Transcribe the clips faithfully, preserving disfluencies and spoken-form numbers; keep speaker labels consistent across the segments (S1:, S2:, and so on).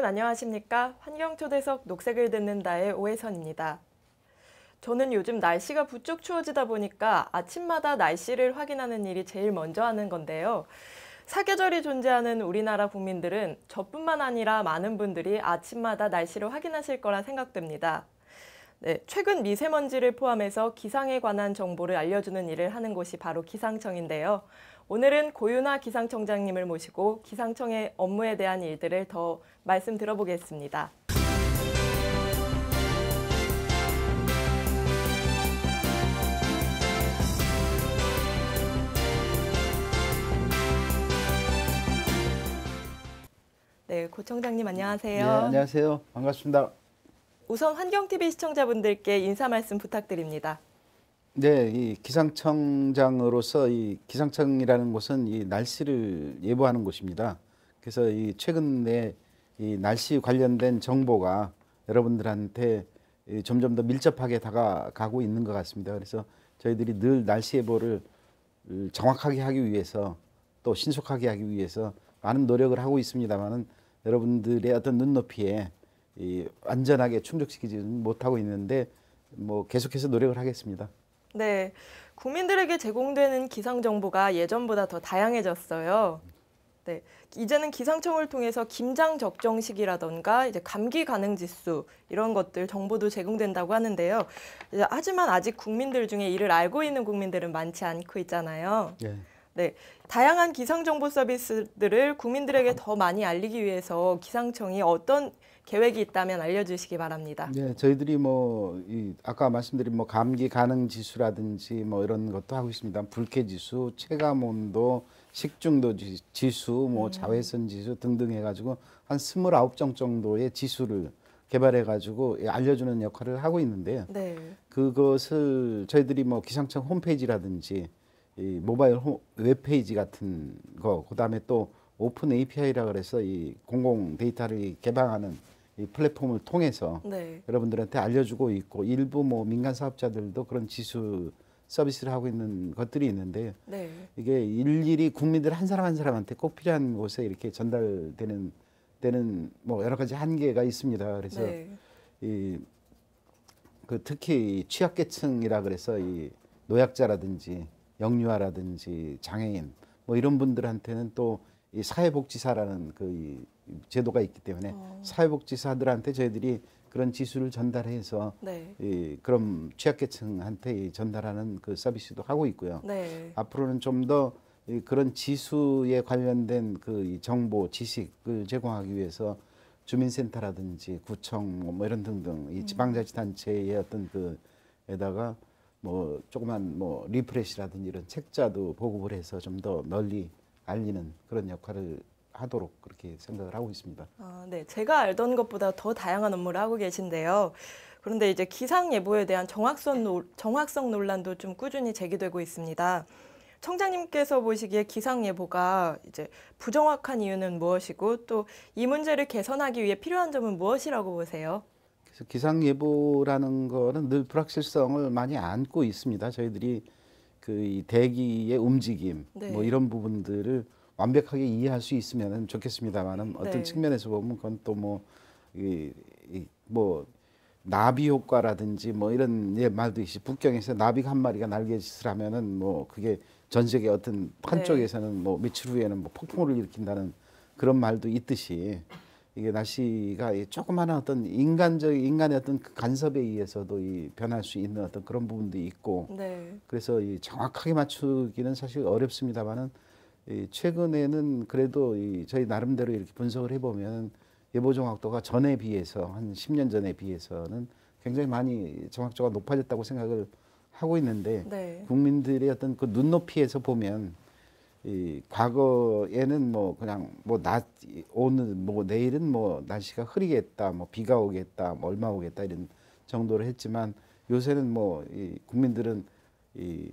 S1: 안녕하십니까? 환경초대석 녹색을 듣는다의 오혜선입니다. 저는 요즘 날씨가 부쩍 추워지다 보니까 아침마다 날씨를 확인하는 일이 제일 먼저 하는 건데요. 사계절이 존재하는 우리나라 국민들은 저뿐만 아니라 많은 분들이 아침마다 날씨를 확인하실 거라 생각됩니다. 네, 최근 미세먼지를 포함해서 기상에 관한 정보를 알려주는 일을 하는 곳이 바로 기상청인데요. 오늘은 고윤아 기상청장님을 모시고 기상청의 업무에 대한 일들을 더 말씀 들어보겠습니다. 네, 고 청장님 안녕하세요.
S2: 네, 안녕하세요. 반갑습니다.
S1: 우선 환경티비 시청자분들께 인사 말씀 부탁드립니다.
S2: 네, 이 기상청장으로서 이 기상청이라는 곳은 이 날씨를 예보하는 곳입니다. 그래서 이 최근에 이 날씨 관련된 정보가 여러분들한테 점점 더 밀접하게 다가가고 있는 것 같습니다. 그래서 저희들이 늘 날씨 예보를 정확하게 하기 위해서 또 신속하게 하기 위해서 많은 노력을 하고 있습니다만은 여러분들의 어떤 눈높이에 이 완전하게 충족시키지는 못하고 있는데 뭐 계속해서 노력을 하겠습니다.
S1: 네, 국민들에게 제공되는 기상 정보가 예전보다 더 다양해졌어요. 네, 이제는 기상청을 통해서 김장 적정 시기라던가 이제 감기 가능 지수 이런 것들 정보도 제공된다고 하는데요. 이제 하지만 아직 국민들 중에 이를 알고 있는 국민들은 많지 않고 있잖아요.
S2: 네.
S1: 네, 다양한 기상 정보 서비스들을 국민들에게 더 많이 알리기 위해서 기상청이 어떤 계획이 있다면 알려주시기 바랍니다.
S2: 네, 저희들이 뭐 이 아까 말씀드린 뭐 감기 가능 지수라든지 뭐 이런 것도 하고 있습니다. 불쾌 지수, 체감 온도, 식중독 지수, 뭐
S1: 음.
S2: 자외선 지수 등등 해가지고 한 스물아홉 종 정도의 지수를 개발해가지고 알려주는 역할을 하고 있는데요.
S1: 네.
S2: 그것을 저희들이 뭐 기상청 홈페이지라든지 이 모바일 홈, 웹페이지 같은 거, 그다음에 또 오픈 에이피아이라 그래서 이 공공 데이터를 개방하는 이 플랫폼을 통해서
S1: 네.
S2: 여러분들한테 알려주고 있고 일부 뭐 민간 사업자들도 그런 지수 서비스를 하고 있는 것들이 있는데
S1: 네.
S2: 이게 일일이 국민들 한 사람 한 사람한테 꼭 필요한 곳에 이렇게 전달되는 되는 뭐 여러 가지 한계가 있습니다. 그래서
S1: 네.
S2: 이 그 특히 취약계층이라 그래서 이 노약자라든지 영유아라든지 장애인 뭐 이런 분들한테는 또 이 사회복지사라는 그 이 제도가 있기 때문에
S1: 어.
S2: 사회복지사들한테 저희들이 그런 지수를 전달해서
S1: 네.
S2: 이 그럼 취약계층한테 전달하는 그 서비스도 하고 있고요.
S1: 네.
S2: 앞으로는 좀 더 그런 지수에 관련된 그 이 정보 지식을 제공하기 위해서 주민센터라든지 구청 뭐 이런 등등 이 지방자치단체의 어떤 그에다가 뭐 조그만 뭐 리프레시라든지 이런 책자도 보급을 해서 좀 더 널리 알리는 그런 역할을 하도록 그렇게 생각을 하고 있습니다.
S1: 아, 네. 제가 알던 것보다 더 다양한 업무를 하고 계신데요. 그런데 이제 기상 예보에 대한 정확성, 노, 정확성 논란도 좀 꾸준히 제기되고 있습니다. 청장님께서 보시기에 기상 예보가 이제 부정확한 이유는 무엇이고 또 이 문제를 개선하기 위해 필요한 점은 무엇이라고 보세요?
S2: 그래서 기상 예보라는 거는 늘 불확실성을 많이 안고 있습니다. 저희들이 그 이 대기의 움직임
S1: 네.
S2: 뭐 이런 부분들을 완벽하게 이해할 수 있으면 좋겠습니다만은 어떤
S1: 네.
S2: 측면에서 보면 그건 또 뭐 이 뭐 나비 효과라든지 뭐 이런 예 말도 있이 북경에서 나비가 한 마리가 날개짓을 하면은 뭐 그게 전 세계 어떤 한쪽에서는 뭐 며칠 후에는 뭐 폭풍우를 일으킨다는 그런 말도 있듯이 이게 날씨가 조그마한 어떤 인간적 인간의 어떤 간섭에 의해서도 이 변할 수 있는 어떤 그런 부분도 있고
S1: 네.
S2: 그래서 이 정확하게 맞추기는 사실 어렵습니다만은 이 최근에는 그래도 이 저희 나름대로 이렇게 분석을 해보면 예보 정확도가 전에 비해서 한 십 년 전에 비해서는 굉장히 많이 정확도가 높아졌다고 생각을 하고 있는데
S1: 네.
S2: 국민들의 어떤 그 눈높이에서 보면 이 과거에는 뭐 그냥 뭐 낮 오늘 뭐 내일은 뭐 날씨가 흐리겠다 뭐 비가 오겠다 뭐 얼마 오겠다 이런 정도로 했지만 요새는 뭐 이 국민들은 이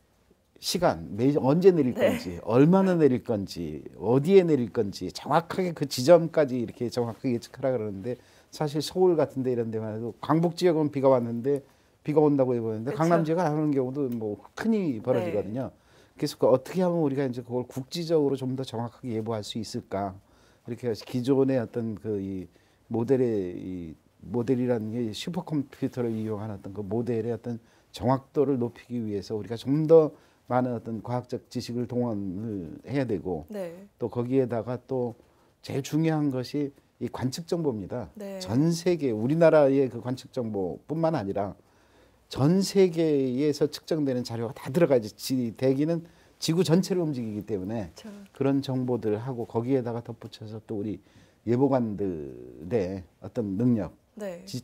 S2: 시간 매 언제 내릴
S1: 네.
S2: 건지 얼마나 내릴 건지 어디에 내릴 건지 정확하게 그 지점까지 이렇게 정확하게 예측하라 그러는데 사실 서울 같은 데 이런 데만 해도 광복 지역은 비가 왔는데 비가 온다고 해보는데
S1: 그쵸.
S2: 강남 지역은 안 오는 경우도 뭐 흔히 벌어지거든요.
S1: 네.
S2: 그래서 그 어떻게 하면 우리가 이제 그걸 국지적으로 좀 더 정확하게 예보할 수 있을까? 이렇게 해서 기존의 어떤 그 이 모델의 이 모델이라는 게 슈퍼컴퓨터를 이용한 어떤 그 모델의 어떤 정확도를 높이기 위해서 우리가 좀 더 많은 어떤 과학적 지식을 동원을 해야 되고
S1: 네.
S2: 또 거기에다가 또 제일 중요한 것이 이 관측 정보입니다.
S1: 네.
S2: 전 세계 우리나라의 그 관측 정보뿐만 아니라 전 세계에서 측정되는 자료가 다 들어가지. 대기는 지구 전체를 움직이기 때문에
S1: 그렇죠.
S2: 그런 정보들을 하고 거기에다가 덧붙여서 또 우리 예보관들의 어떤 능력,
S1: 네.
S2: 지,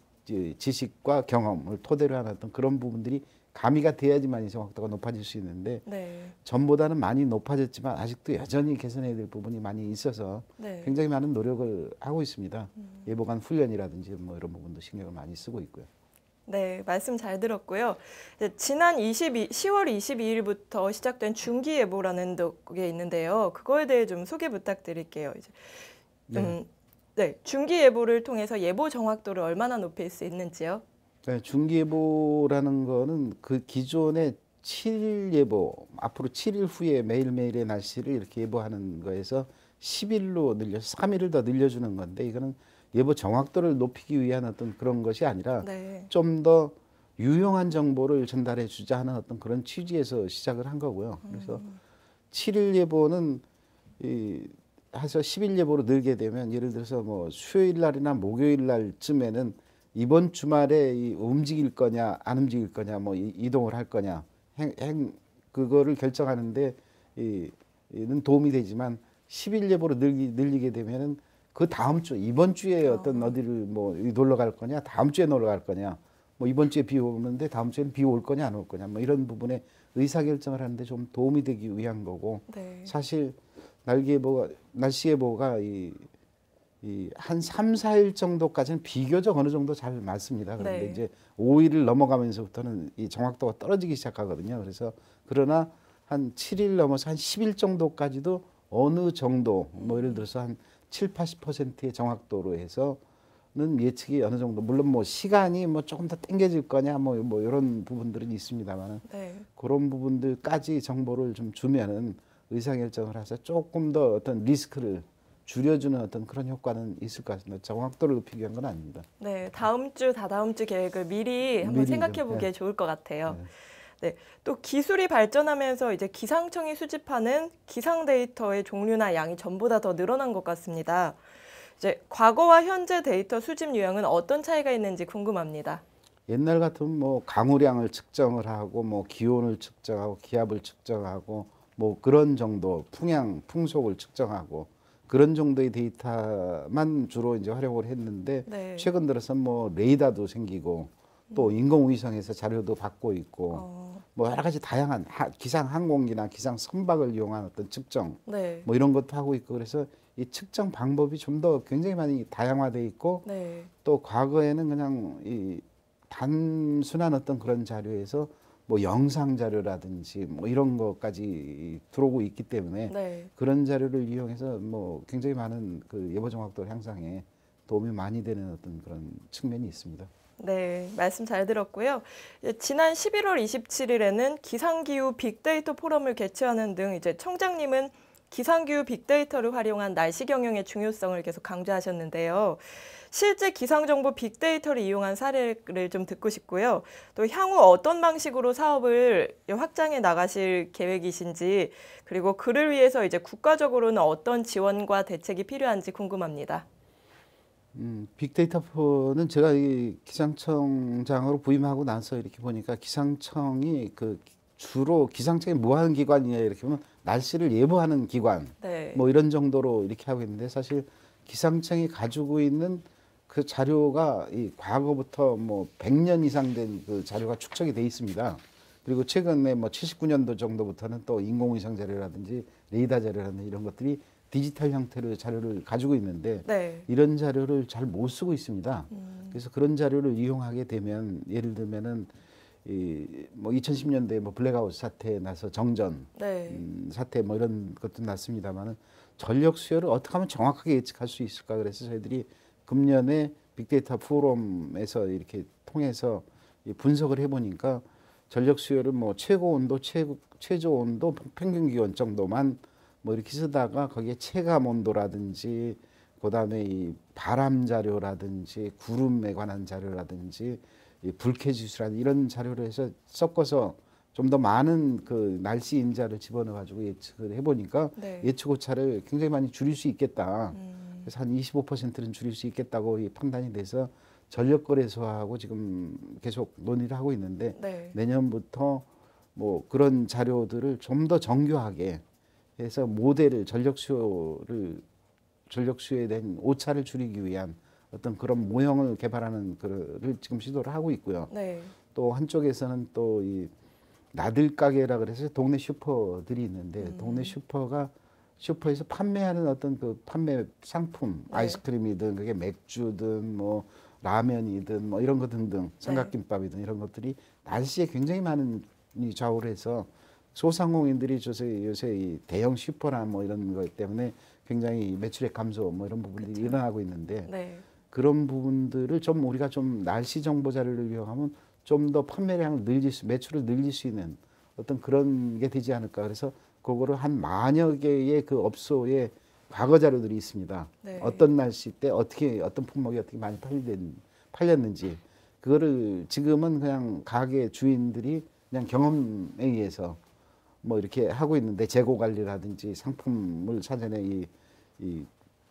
S2: 지식과 경험을 토대로 하는 어떤 그런 부분들이 가미가 돼야지만 이 정확도가 높아질 수 있는데
S1: 네.
S2: 전보다는 많이 높아졌지만 아직도 여전히 개선해야 될 부분이 많이 있어서
S1: 네.
S2: 굉장히 많은 노력을 하고 있습니다. 음. 예보관 훈련이라든지 뭐 이런 부분도 신경을 많이 쓰고 있고요.
S1: 네, 말씀 잘 들었고요. 이제 지난 이십이, 시월 이십이일부터 시작된 중기예보라는 게 있는데요. 그거에 대해 좀 소개 부탁드릴게요. 이제 음, 네. 네, 중기예보를 통해서 예보 정확도를 얼마나 높일 수 있는지요?
S2: 네, 중기예보라는 거는 그 기존의 칠 일 예보, 앞으로 칠 일 후에 매일매일의 날씨를 이렇게 예보하는 거에서 십 일로 늘려서 삼 일을 더 늘려주는 건데 이거는 예보 정확도를 높이기 위한 어떤 그런 것이 아니라
S1: 네. 좀
S2: 더 유용한 정보를 전달해 주자 하는 어떤 그런 취지에서 시작을 한 거고요. 그래서
S1: 음.
S2: 칠 일 예보는 이 해서 십 일 예보로 늘게 되면 예를 들어서 뭐 수요일 날이나 목요일 날쯤에는 이번 주말에 이 움직일 거냐 안 움직일 거냐 뭐 이, 이동을 할 거냐 행, 행 그거를 결정하는데 이, 이는 도움이 되지만 십 일 예보로 늘기, 늘리게 되면은 그 다음 주 이번 주에 어떤
S1: 어.
S2: 어디를 뭐 놀러 갈 거냐 다음 주에 놀러 갈 거냐 뭐 이번 주에 비 오는데 다음 주에는 비 올 거냐 안 올 거냐 뭐 이런 부분에 의사 결정을 하는데 좀 도움이 되기 위한 거고
S1: 네.
S2: 사실 날기 예보가 날씨 예보가 이 이 한 삼, 사 일 정도까지는 비교적 어느 정도 잘 맞습니다. 그런데
S1: 네.
S2: 이제 오 일을 넘어가면서부터는 이 정확도가 떨어지기 시작하거든요. 그래서 그러나 한 칠 일 넘어서 한 십 일 정도까지도 어느 정도 뭐 예를 들어서 한 칠, 팔십 퍼센트의 정확도로 해서는 예측이 어느 정도 물론 뭐 시간이 뭐 조금 더 당겨질 거냐 뭐, 뭐 이런 부분들은 있습니다만은
S1: 네.
S2: 그런 부분들까지 정보를 좀 주면은 의사결정을 해서 조금 더 어떤 리스크를 줄여주는 어떤 그런 효과는 있을 것 같습니다. 정확도를 높이기 위한 건 아닙니다.
S1: 네, 다음 주, 다다음 주 계획을 미리 한번
S2: 미리
S1: 생각해
S2: 좀,
S1: 보기에
S2: 네.
S1: 좋을 것 같아요.
S2: 네.
S1: 네, 또 기술이 발전하면서 이제 기상청이 수집하는 기상 데이터의 종류나 양이 전보다 더 늘어난 것 같습니다. 이제 과거와 현재 데이터 수집 유형은 어떤 차이가 있는지 궁금합니다.
S2: 옛날 같으면 뭐 강우량을 측정을 하고 뭐 기온을 측정하고 기압을 측정하고 뭐 그런 정도 풍향, 풍속을 측정하고 그런 정도의 데이터만 주로 이제 활용을 했는데
S1: 네.
S2: 최근 들어서 뭐 레이더도 생기고 또 인공위성에서 자료도 받고 있고
S1: 어,
S2: 뭐 여러 가지 다양한 하, 기상 항공기나 기상 선박을 이용한 어떤 측정
S1: 네.
S2: 뭐 이런 것도 하고 있고 그래서 이 측정 방법이 좀 더 굉장히 많이 다양화돼 있고
S1: 네.
S2: 또 과거에는 그냥 이 단순한 어떤 그런 자료에서 뭐 영상 자료라든지 뭐 이런 것까지 들어오고 있기 때문에
S1: 네.
S2: 그런 자료를 이용해서 뭐 굉장히 많은 그 예보 정확도 향상에 도움이 많이 되는 어떤 그런 측면이 있습니다.
S1: 네, 말씀 잘 들었고요. 이제 지난 십일월 이십칠일에는 기상기후 빅데이터 포럼을 개최하는 등 이제 청장님은 기상기후 빅데이터를 활용한 날씨 경영의 중요성을 계속 강조하셨는데요. 실제 기상정보 빅데이터를 이용한 사례를 좀 듣고 싶고요. 또 향후 어떤 방식으로 사업을 확장해 나가실 계획이신지, 그리고 그를 위해서 이제 국가적으로는 어떤 지원과 대책이 필요한지 궁금합니다.
S2: 음, 빅데이터는 제가 이 기상청장으로 부임하고 나서 이렇게 보니까 기상청이 그 주로 기상청이 뭐 하는 기관이냐 이렇게 보면 날씨를 예보하는 기관
S1: 네.
S2: 뭐 이런 정도로 이렇게 하고 있는데 사실 기상청이 가지고 있는 그 자료가 이 과거부터 뭐 백 년 이상 된 그 자료가 축적이 돼 있습니다. 그리고 최근에 뭐 칠십구 년도 정도부터는 또 인공위성 자료라든지 레이더 자료라든지 이런 것들이 디지털 형태로 자료를 가지고 있는데
S1: 네.
S2: 이런 자료를 잘 못 쓰고 있습니다.
S1: 음.
S2: 그래서 그런 자료를 이용하게 되면 예를 들면은 이 뭐 이천십 년도에 뭐 블랙아웃 사태 나서 정전
S1: 네.
S2: 음, 사태 뭐 이런 것도 났습니다만은 전력 수요를 어떻게 하면 정확하게 예측할 수 있을까 그래서 저희들이 금년에 빅데이터 포럼에서 이렇게 통해서 이 분석을 해보니까 전력 수요를 뭐 최고 온도, 최고, 최저 온도, 평균 기온 정도만 뭐 이렇게 쓰다가 거기에 체감 온도라든지 그다음에 이 바람 자료라든지 구름에 관한 자료라든지 이 불쾌지수라든 이런 자료를 해서 섞어서 좀 더 많은 그 날씨 인자를 집어넣어 가지고 예측을 해보니까
S1: 네.
S2: 예측 오차를 굉장히 많이 줄일 수 있겠다.
S1: 음.
S2: 그래서 한 이십오 퍼센트는 줄일 수 있겠다고 이 판단이 돼서 전력거래소하고 지금 계속 논의를 하고 있는데
S1: 네.
S2: 내년부터 뭐 그런 자료들을 좀 더 정교하게 해서 모델을 전력 수요를 전력 수요에 대한 오차를 줄이기 위한 어떤 그런 모형을 개발하는 거를 지금 시도를 하고 있고요.
S1: 네.
S2: 또 한쪽에서는 또 이 나들 가게라 그래서 동네 슈퍼들이 있는데
S1: 음.
S2: 동네 슈퍼가 슈퍼에서 판매하는 어떤 그 판매 상품
S1: 네.
S2: 아이스크림이든 그게 맥주든 뭐 라면이든 뭐 이런 거 등등 삼각김밥이든 이런 것들이 날씨에 굉장히 많은 이 좌우를 해서 소상공인들이 요새 요새 이 대형 슈퍼나 뭐 이런 것 때문에 굉장히 매출액 감소 뭐 이런 부분들이
S1: 그쵸.
S2: 일어나고 있는데
S1: 네.
S2: 그런 부분들을 좀 우리가 좀 날씨 정보 자료를 이용하면 좀 더 판매량을 늘릴 수, 매출을 늘릴 수 있는 어떤 그런 게 되지 않을까. 그래서 그거를 한 만여 개의 그 업소의 과거 자료들이 있습니다.
S1: 네.
S2: 어떤 날씨 때 어떻게 어떤 품목이 어떻게 많이 팔린, 팔렸는지 그거를 지금은 그냥 가게 주인들이 그냥 경험에 의해서 뭐 이렇게 하고 있는데 재고 관리라든지 상품을 사전에 이, 이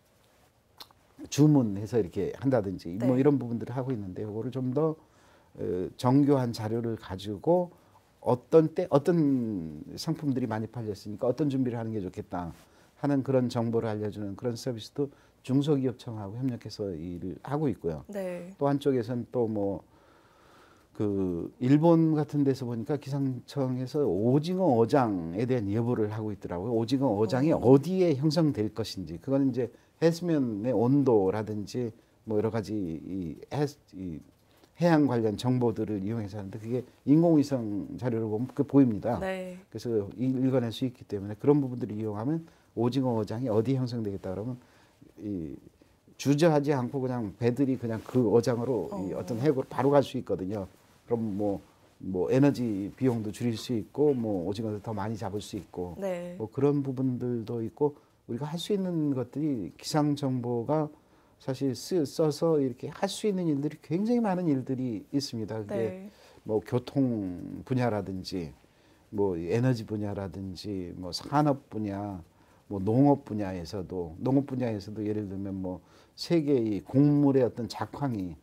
S2: 주문해서 이렇게 한다든지
S1: 네.
S2: 뭐 이런 부분들을 하고 있는데 그거를 좀 더 어, 정교한 자료를 가지고 어떤 때 어떤 상품들이 많이 팔렸으니까 어떤 준비를 하는 게 좋겠다 하는 그런 정보를 알려주는 그런 서비스도 중소기업청하고 협력해서 일을 하고 있고요.
S1: 네.
S2: 또 한쪽에서는 또 뭐 그 일본 같은 데서 보니까 기상청에서 오징어 어장에 대한 예보를 하고 있더라고요. 오징어 어장이
S1: 어.
S2: 어디에 형성될 것인지 그거는 이제 해수면의 온도라든지 뭐 여러 가지 이, 해, 이 해양 관련 정보들을 이용해서 하는데 그게 인공위성 자료를 보면 그 보입니다.
S1: 네.
S2: 그래서 읽어낼 수 있기 때문에 그런 부분들을 이용하면 오징어 어장이 어디에 형성되겠다 그러면 이 주저하지 않고 그냥 배들이 그냥 그 어장으로
S1: 어.
S2: 이 어떤 해구로 바로 갈 수 있거든요. 그럼 뭐, 뭐 에너지 비용도 줄일 수 있고 뭐 오징어도 더 많이 잡을 수 있고
S1: 네.
S2: 뭐 그런 부분들도 있고 우리가 할 수 있는 것들이 기상 정보가 사실 쓰, 써서 이렇게 할 수 있는 일들이 굉장히 많은 일들이 있습니다. 그게
S1: 네.
S2: 뭐 교통 분야라든지 뭐 에너지 분야라든지 뭐 산업 분야 뭐 농업 분야에서도 농업 분야에서도 예를 들면 뭐 세계의 곡물의 어떤 작황이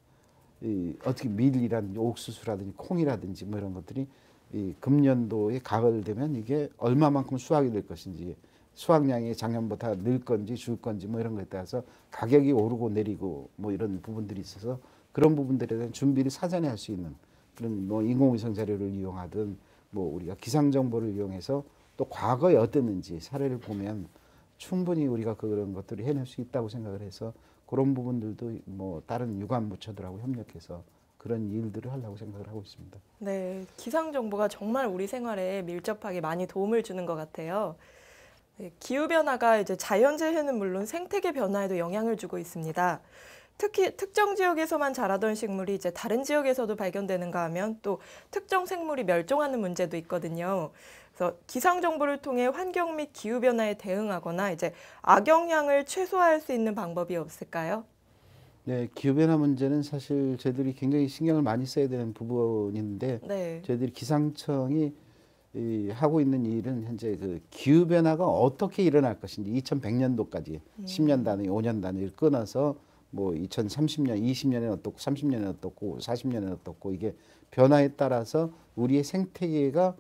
S2: 이 어떻게 밀이라든지 옥수수라든지 콩이라든지 뭐 이런 것들이 이 금년도에 가을 되면 이게 얼마만큼 수확이 될 것인지 수확량이 작년보다 늘 건지 줄 건지 뭐 이런 것에 따라서 가격이 오르고 내리고 뭐 이런 부분들이 있어서 그런 부분들에 대한 준비를 사전에 할 수 있는 그런 뭐 인공위성 자료를 이용하든 뭐 우리가 기상 정보를 이용해서 또 과거에 어땠는지 사례를 보면 충분히 우리가 그런 것들을 해낼 수 있다고 생각을 해서 그런 부분들도 뭐 다른 유관 부처들하고 협력해서 그런 일들을 하려고 생각을 하고 있습니다.
S1: 네. 기상 정보가 정말 우리 생활에 밀접하게 많이 도움을 주는 것 같아요. 네, 기후 변화가 이제 자연재해는 물론 생태계 변화에도 영향을 주고 있습니다. 특히 특정 지역에서만 자라던 식물이 이제 다른 지역에서도 발견되는가 하면 또 특정 생물이 멸종하는 문제도 있거든요. 그래서 기상 정보를 통해 환경 및 기후 변화에 대응하거나 이제 악영향을 최소화할 수 있는 방법이 없을까요?
S2: 네, 기후변화 문제는 사실 저희들이 굉장히 신경을 많이 써야 되는 부분인데
S1: 네.
S2: 저희들이 기상청이 이 하고 있는 일은 현재 그 기후 변화가 어떻게 일어날 것인지 이천백 년도까지
S1: 음.
S2: 십 년 단위, 오 년 단위를 끊어서 뭐 이천삼십 년, 이십 년에는 어떻고 삼십 년에는 어떻고 사십 년에는 어떻고 이게 변화에 따라서 우리의 생태계가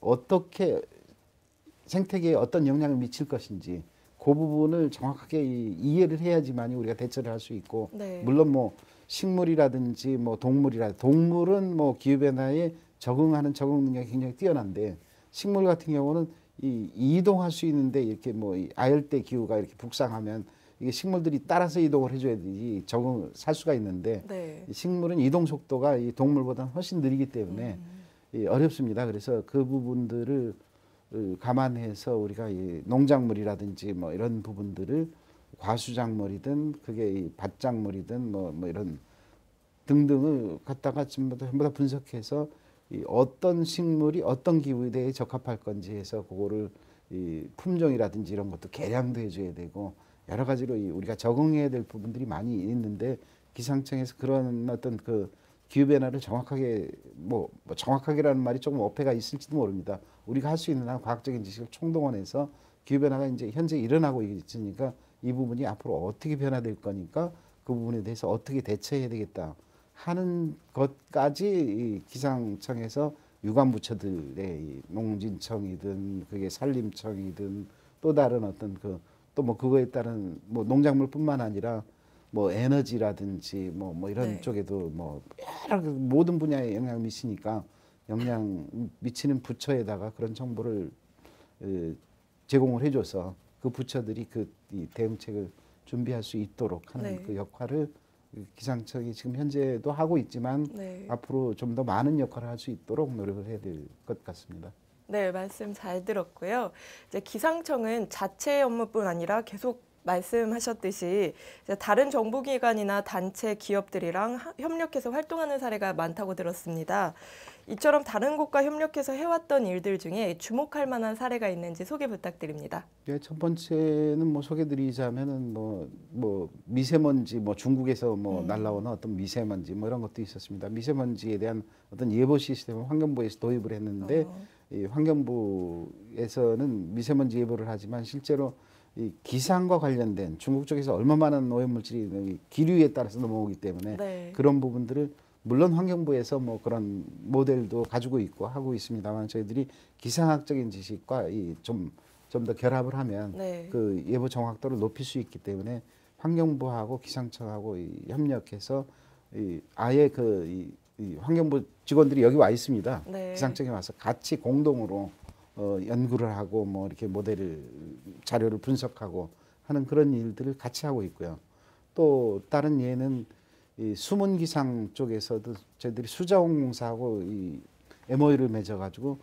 S2: 어떻게 생태계에 어떤 영향을 미칠 것인지 그 부분을 정확하게 이- 이해를 해야지만이 우리가 대처를 할 수 있고
S1: 네.
S2: 물론 뭐 식물이라든지 뭐 동물이라 동물은 뭐 기후 변화에 적응하는 적응 능력이 굉장히 뛰어난데 식물 같은 경우는 이 이동할 수 있는데 이렇게 뭐 이 아열대 기후가 이렇게 북상하면 이게 식물들이 따라서 이동을 해줘야 되지 적응 살 수가 있는데
S1: 네.
S2: 이 식물은 이동 속도가 이 동물보다 훨씬 느리기 때문에 이 어렵습니다. 그래서 그 부분들을 을 감안해서 우리가 이 농작물이라든지 뭐 이런 부분들을 과수작물이든 그게 이 밭작물이든 뭐, 뭐 이런 등등을 갖다가 전부 다, 전부 다 분석해서 이 어떤 식물이 어떤 기후에 대해 적합할 건지 해서 그거를 이 품종이라든지 이런 것도 개량도 해줘야 되고 여러 가지로 이 우리가 적응해야 될 부분들이 많이 있는데 기상청에서 그런 어떤 그 기후 변화를 정확하게 뭐, 뭐 정확하게라는 말이 조금 어폐가 있을지도 모릅니다. 우리가 할 수 있는 한 과학적인 지식을 총동원해서 기후 변화가 이제 현재 일어나고 있으니까 이 부분이 앞으로 어떻게 변화될 거니까 그 부분에 대해서 어떻게 대처해야 되겠다 하는 것까지 이 기상청에서 유관 부처들의 이 농진청이든 그게 산림청이든 또 다른 어떤 그 또 뭐 그거에 따른 뭐 농작물뿐만 아니라 뭐 에너지라든지 뭐, 뭐 이런
S1: 네.
S2: 쪽에도 뭐 여러 그 모든 분야에 영향을 미치니까 영향 미치는 부처에다가 그런 정보를 어, 제공을 해줘서 그 부처들이 그 이 대응책을 준비할 수 있도록 하는
S1: 네.
S2: 그 역할을 기상청이 지금 현재도 하고 있지만
S1: 네.
S2: 앞으로 좀 더 많은 역할을 할 수 있도록 노력을 해야 될 것 같습니다.
S1: 네, 말씀 잘 들었고요. 이제 기상청은 자체 업무뿐 아니라 계속 말씀하셨듯이 이제 다른 정부기관이나 단체 기업들이랑 하- 협력해서 활동하는 사례가 많다고 들었습니다. 이처럼 다른 곳과 협력해서 해왔던 일들 중에 주목할 만한 사례가 있는지 소개 부탁드립니다.
S2: 예, 첫 번째는 뭐 소개드리자면은 뭐, 뭐 미세먼지 뭐 중국에서 뭐
S1: 음.
S2: 날라오는 어떤 미세먼지 뭐 이런 것도 있었습니다. 미세먼지에 대한 어떤 예보 시스템을 환경부에서 도입을 했는데
S1: 어,
S2: 이 환경부에서는 미세먼지 예보를 하지만 실제로 이 기상과 관련된 중국 쪽에서 얼마 많은 오염물질이 이 기류에 따라서 넘어오기 때문에
S1: 네.
S2: 그런 부분들을 물론 환경부에서 뭐 그런 모델도 가지고 있고 하고 있습니다만 저희들이 기상학적인 지식과 이 좀 좀 더 결합을 하면
S1: 네.
S2: 그 예보 정확도를 높일 수 있기 때문에 환경부하고 기상청하고 이 협력해서 이 아예 그 이 이 환경부 직원들이 여기 와 있습니다.
S1: 네.
S2: 기상청에 와서 같이 공동으로 어, 연구를 하고 뭐 이렇게 모델을 자료를 분석하고 하는 그런 일들을 같이 하고 있고요. 또 다른 예는 이 수문 기상 쪽에서도 저희들이 수자원공사하고 이 엠오유를 맺어가지고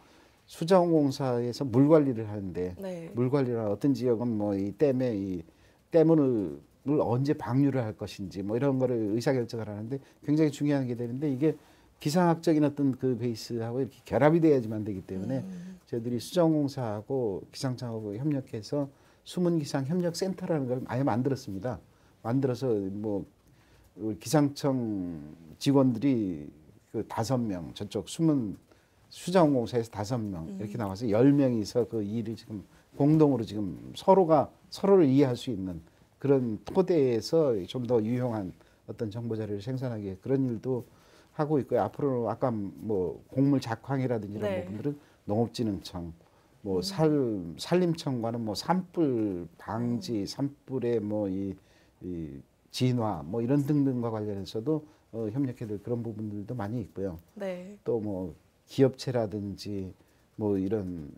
S2: 수자원공사에서 물 관리를 하는데
S1: 네.
S2: 물 관리나 어떤 지역은 뭐 이 댐에 이 댐을 물 언제 방류를 할 것인지 뭐 이런 거를 의사결정을 하는데 굉장히 중요한 게 되는데 이게 기상학적인 어떤 그 베이스하고 이렇게 결합이 돼야지만 되기 때문에
S1: 음.
S2: 저희들이 수자원공사하고 기상청하고 협력해서 수문기상 협력센터라는 걸 아예 만들었습니다. 만들어서 뭐 우리 기상청 직원들이 그 다섯 명 저쪽 수문 수자원공사에서 다섯 명 이렇게 나와서 열 명이서 그 일을 지금 공동으로 지금 서로가 서로를 이해할 수 있는 그런 토대에서 좀 더 유용한 어떤 정보 자료를 생산하기 위해 그런 일도 하고 있고요. 앞으로 아까 뭐 곡물 작황이라든지 이런
S1: 네.
S2: 부분들은 농업진흥청, 뭐 살, 산림청과는 뭐 산불 방지, 산불의 뭐 이 이 진화 뭐 이런 등등과 관련해서도 어, 협력해야 될 그런 부분들도 많이 있고요.
S1: 네.
S2: 또 뭐 기업체라든지 뭐 이런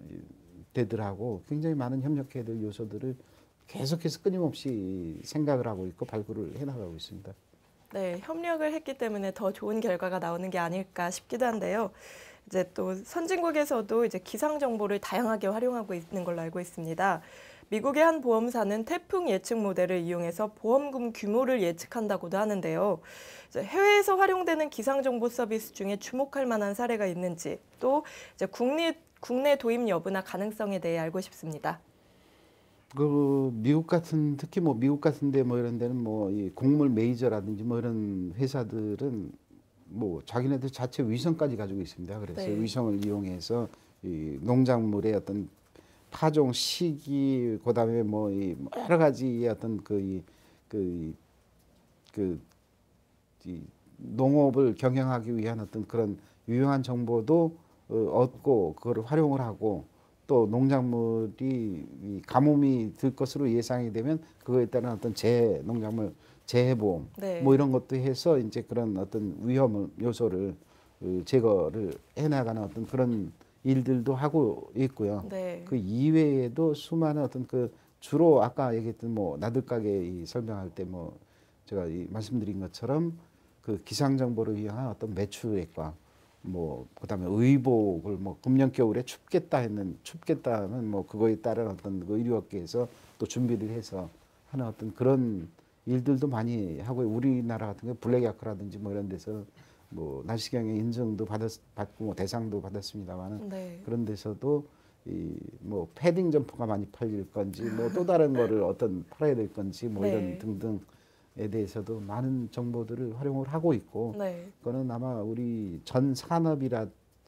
S2: 데들하고 굉장히 많은 협력해야 될 요소들을 계속해서 끊임없이 생각을 하고 있고 발굴을 해나가고 있습니다.
S1: 네, 협력을 했기 때문에 더 좋은 결과가 나오는 게 아닐까 싶기도 한데요. 이제 또 선진국에서도 이제 기상 정보를 다양하게 활용하고 있는 걸로 알고 있습니다. 미국의 한 보험사는 태풍 예측 모델을 이용해서 보험금 규모를 예측한다고도 하는데요. 이제 해외에서 활용되는 기상 정보 서비스 중에 주목할 만한 사례가 있는지, 또 이제 국내 국내 도입 여부나 가능성에 대해 알고 싶습니다.
S2: 그 미국 같은 특히 뭐 미국 같은데 뭐 이런 데는 뭐 이 곡물 메이저라든지 뭐 이런 회사들은 뭐 자기네들 자체 위성까지 가지고 있습니다. 그래서
S1: 네.
S2: 위성을 이용해서 이 농작물의 어떤 파종 시기 그다음에 뭐 이 여러 가지의 어떤 그이그그 그 이 농업을 경영하기 위한 어떤 그런 유용한 정보도 어, 얻고 그거를 활용을 하고 또 농작물이 이 가뭄이 들 것으로 예상이 되면 그거에 따른 어떤 재해 농작물 재해보험
S1: 네.
S2: 뭐 이런 것도 해서 이제 그런 어떤 위험 요소를 어, 제거를 해나가는 어떤 그런 일들도 하고 있고요.
S1: 네.
S2: 그 이외에도 수많은 어떤 그 주로 아까 얘기했던 뭐 나들가게 이 설명할 때 뭐 제가 이 말씀드린 것처럼 그 기상 정보를 이용한 어떤 매출액과 뭐 그다음에 의복을 뭐 금년 겨울에 춥겠다 했는 춥겠다는 뭐 그거에 따른 어떤 그 의료업계에서 또 준비를 해서 하는 어떤 그런 일들도 많이 하고 우리나라 같은 경우 블랙야크라든지 뭐 이런 데서 뭐 날씨경의 인증도 받았 받고 뭐 대상도 받았습니다만은
S1: 네.
S2: 그런 데서도 이 뭐 패딩 점퍼가 많이 팔릴 건지 뭐 또 다른 거를 어떤 팔아야 될 건지 뭐
S1: 네.
S2: 이런 등등에 대해서도 많은 정보들을 활용을 하고 있고
S1: 네.
S2: 그거는 아마 우리 전 산업이라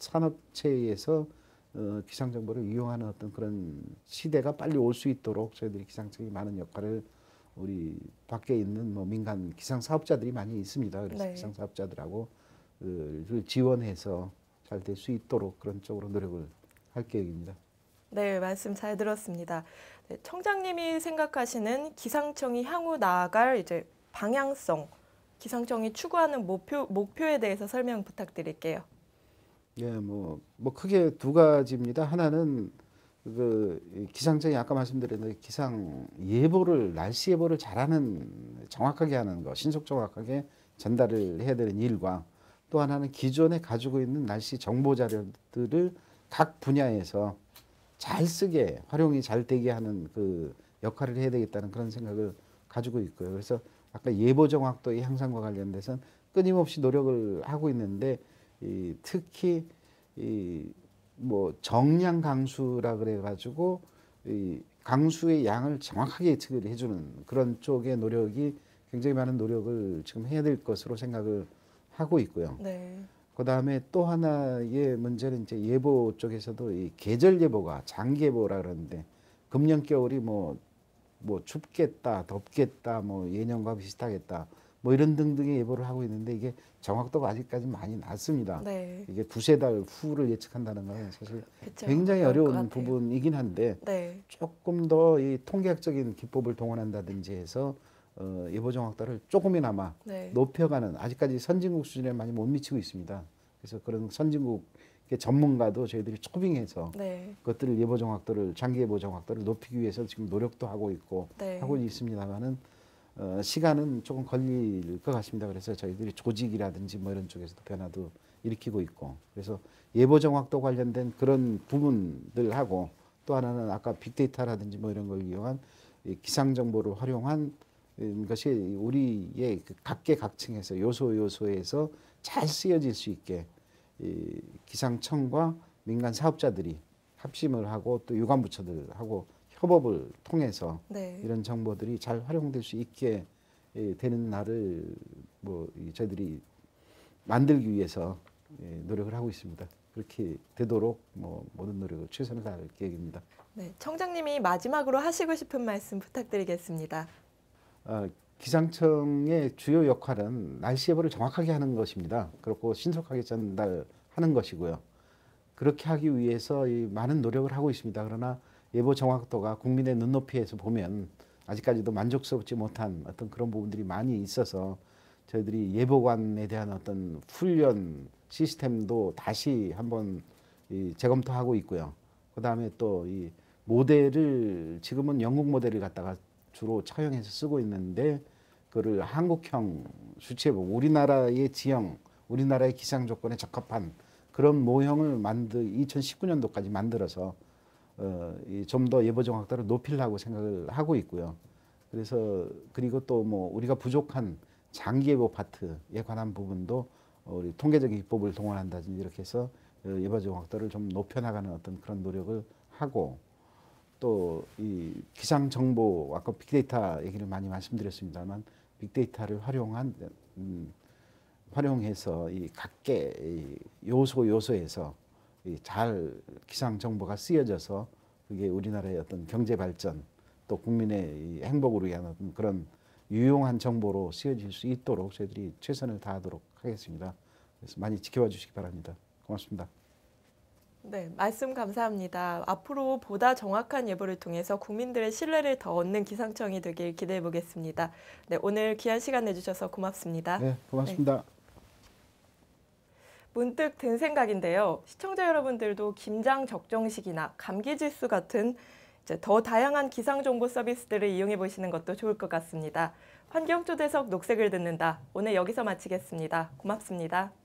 S2: 산업체에서 어, 기상 정보를 이용하는 어떤 그런 시대가 빨리 올 수 있도록 저희들이 기상청이 많은 역할을 우리 밖에 있는 뭐 민간 기상 사업자들이 많이 있습니다. 그래서
S1: 네.
S2: 기상 사업자들하고 그 지원해서 잘 될 수 있도록 그런 쪽으로 노력을 할 계획입니다.
S1: 네, 말씀 잘 들었습니다. 네, 청장님이 생각하시는 기상청이 향후 나아갈 이제 방향성, 기상청이 추구하는 목표, 목표에 대해서 설명 부탁드릴게요.
S2: 예, 뭐, 뭐 크게 두 가지입니다. 하나는 그 기상청이 아까 말씀드렸는데 기상 예보를 날씨 예보를 잘하는 정확하게 하는 거, 신속 정확하게 전달을 해야 되는 일과 또 하나는 기존에 가지고 있는 날씨 정보 자료들을 각 분야에서 잘 쓰게 활용이 잘 되게 하는 그 역할을 해야 되겠다는 그런 생각을 가지고 있고요. 그래서 아까 예보 정확도의 향상과 관련돼서는 끊임없이 노력을 하고 있는데 이 특히 이 뭐 정량 강수라 그래 가지고 이 강수의 양을 정확하게 예측을 해주는 그런 쪽의 노력이 굉장히 많은 노력을 지금 해야 될 것으로 생각을 하고 있고요.
S1: 네.
S2: 그 다음에 또 하나의 문제는 이제 예보 쪽에서도 이 계절 예보가 장기 예보라 그러는데 금년 겨울이 뭐, 뭐 춥겠다, 덥겠다, 뭐 예년과 비슷하겠다, 뭐 이런 등등의 예보를 하고 있는데 이게 정확도가 아직까지 많이 낮습니다.
S1: 네.
S2: 이게 두세 달 후를 예측한다는 건 사실
S1: 그쵸.
S2: 굉장히
S1: 어려울 것
S2: 어려운
S1: 같아요.
S2: 부분이긴 한데
S1: 네.
S2: 조금 더 이 통계학적인 기법을 동원한다든지 해서 어, 예보 정확도를 조금이나마
S1: 네.
S2: 높여가는 아직까지 선진국 수준에 많이 못 미치고 있습니다. 그래서 그런 선진국의 전문가도 저희들이 초빙해서
S1: 네.
S2: 그것들을 예보 정확도를 장기 예보 정확도를 높이기 위해서 지금 노력도 하고 있고
S1: 네.
S2: 하고 있습니다만은 어, 시간은 조금 걸릴 것 같습니다. 그래서 저희들이 조직이라든지 뭐 이런 쪽에서도 변화도 일으키고 있고 그래서 예보 정확도 관련된 그런 부분들하고 또 하나는 아까 빅데이터라든지 뭐 이런 걸 이용한 이 기상 정보를 활용한 것이 우리의 그 각계각층에서 요소 요소에서 잘 쓰여질 수 있게 이 기상청과 민간 사업자들이 합심을 하고 또 유관부처들하고 협업을 통해서
S1: 네.
S2: 이런 정보들이 잘 활용될 수 있게 되는 날을 뭐 저희들이 만들기 위해서 노력을 하고 있습니다. 그렇게 되도록 뭐 모든 노력을 최선을 다할 계획입니다.
S1: 네. 청장님이 마지막으로 하시고 싶은 말씀 부탁드리겠습니다.
S2: 어, 기상청의 주요 역할은 날씨 예보를 정확하게 하는 것입니다. 그렇고 신속하게 전달하는 것이고요. 그렇게 하기 위해서 이 많은 노력을 하고 있습니다. 그러나 예보 정확도가 국민의 눈높이에서 보면 아직까지도 만족스럽지 못한 어떤 그런 부분들이 많이 있어서 저희들이 예보관에 대한 어떤 훈련 시스템도 다시 한번 이 재검토하고 있고요. 그 다음에 또 이 모델을 지금은 영국 모델을 갖다가 주로 차용해서 쓰고 있는데 그거를 한국형 수치예보 우리나라의 지형, 우리나라의 기상 조건에 적합한 그런 모형을 만들 이천십구 년도까지 만들어서 어, 좀 더 예보 정확도를 높이려고 생각을 하고 있고요. 그래서 그리고 또 뭐 우리가 부족한 장기 예보 파트에 관한 부분도 우리 통계적인 기법을 동원한다든지 이렇게 해서 예보 정확도를 좀 높여나가는 어떤 그런 노력을 하고 또 이 기상 정보 아까 빅데이터 얘기를 많이 말씀드렸습니다만 빅데이터를 활용한 음, 활용해서 이 각계 이 요소 요소에서 이 잘 기상 정보가 쓰여져서 그게 우리나라의 어떤 경제 발전 또 국민의 이 행복을 위한 어떤 그런 유용한 정보로 쓰여질 수 있도록 저희들이 최선을 다하도록 하겠습니다. 그래서 많이 지켜봐 주시기 바랍니다. 고맙습니다.
S1: 네, 말씀 감사합니다. 앞으로 보다 정확한 예보를 통해서 국민들의 신뢰를 더 얻는 기상청이 되길 기대해 보겠습니다. 네, 오늘 귀한 시간 내주셔서 고맙습니다.
S2: 네, 고맙습니다. 네.
S1: 문득 든 생각인데요. 시청자 여러분들도 김장 적정식이나 감기 지수 같은 이제 더 다양한 기상 정보 서비스들을 이용해 보시는 것도 좋을 것 같습니다. 환경초대석 녹색을 듣는다. 오늘 여기서 마치겠습니다. 고맙습니다.